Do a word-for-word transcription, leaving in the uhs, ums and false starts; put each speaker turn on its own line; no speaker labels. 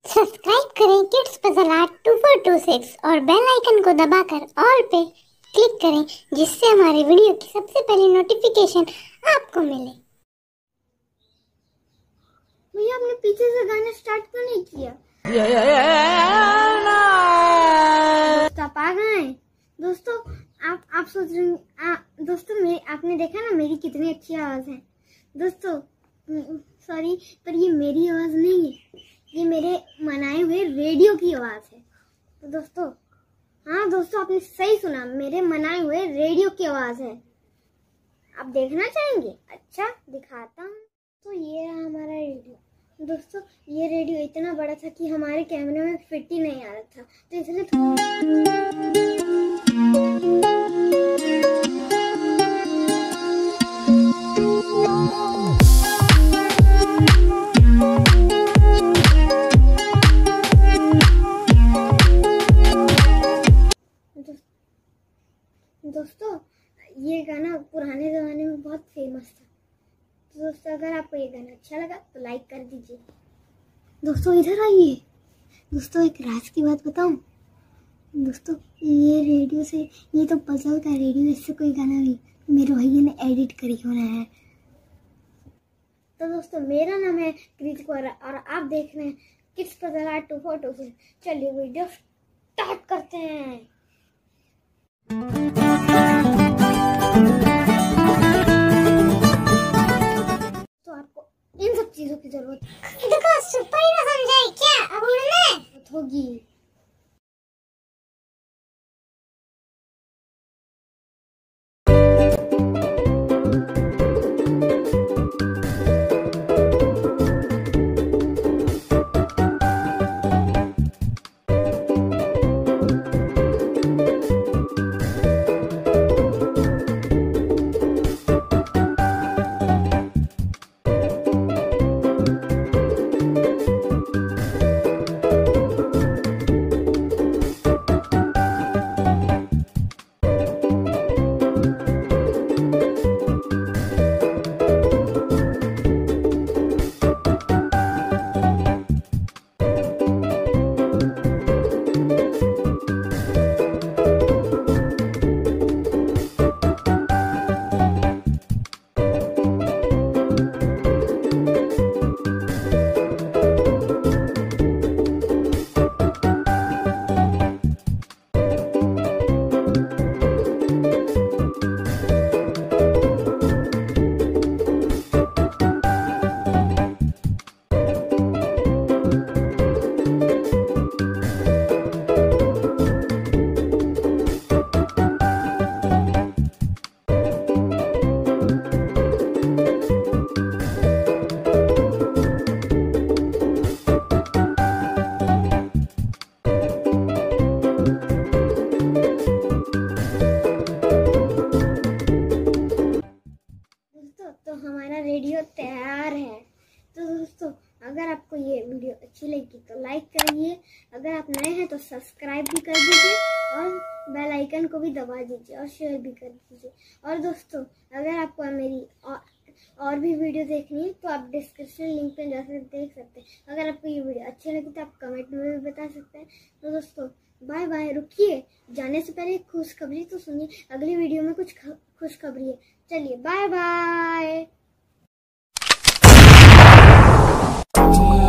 Subscribe करें kids puzzle art two four two six और bell icon को दबाकर ऑल पे क्लिक करें, जिससे हमारे वीडियो की सबसे पहले नोटिफिकेशन आपको मिले।
भैया आपने पीछे से गाना स्टार्ट क्यों नहीं किया? दोस्तों आप आ गए। दोस्तों आप आप सोच रहे हैं दोस्तों मैं आपने देखा ना मेरी कितनी अच्छी आवाज है। दोस्तों सॉरी, पर ये मेरी आवाज नहीं है, ये मेरे मनाए हुए रेडियो की आवाज है। तो दोस्तों हाँ दोस्तों आपने सही सुना, मेरे मनाए हुए रेडियो की आवाज है। आप देखना चाहेंगे? अच्छा दिखाता हूँ। तो ये रहा हमारा रेडियो। दोस्तों ये रेडियो इतना बड़ा था कि हमारे कैमरे में फिट ही नहीं आ रहा था, तो इसलिए दोस्तों ये गाना पुराने ज़माने में बहुत फेमस था। तो दोस्तों अगर आपको ये गाना अच्छा लगा तो लाइक कर दीजिए। दोस्तों इधर आइए। दोस्तों एक राज की बात बताऊं? दोस्तों ये रेडियो से, ये तो पजल का रेडियो, इससे कोई गाना नहीं मेरे भैया ने एडिट करी होना है। तो दोस्तों मेरा नाम है कृति कोरा और आप देख रहे हैं kids puzzle art two four two six. चलिए वीडियो स्टार्ट करते हैं। तो आपको इन सब चीजों की जरूरत
देखो सुपर हीरो समझाई क्या? अब उड़ना
होगी। तो हमारा रेडियो तैयार है। तो दोस्तों अगर आपको ये वीडियो अच्छी लगी तो लाइक करिए, अगर आप नए हैं तो सब्सक्राइब भी कर दीजिए और बेल आइकन को भी दबा दीजिए और शेयर भी कर दीजिए। और दोस्तों अगर आपको मेरी और, और भी वीडियो देखनी है तो आप डिस्क्रिप्शन लिंक पे जाकर देख सकते हैं। अगर आपको ये वीडियो अच्छी लगी तो आप कमेंट में भी बता सकते हैं। तो दोस्तों बाय बाय। रुकिए, जाने से पहले खुशखबरी तो सुनिए, अगली वीडियो में कुछ खुशखबरी है। चलिए बाय बाय।